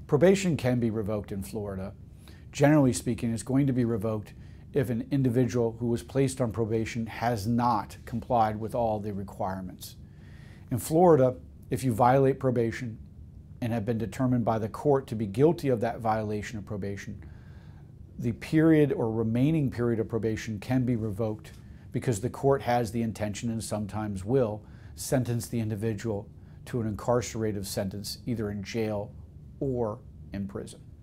Probation can be revoked in Florida. Generally speaking, it's going to be revoked if an individual who was placed on probation has not complied with all the requirements. In Florida, if you violate probation and have been determined by the court to be guilty of that violation of probation, the period or remaining period of probation can be revoked because the court has the intention and sometimes will sentence the individual to an incarcerative sentence, either in jail or in prison.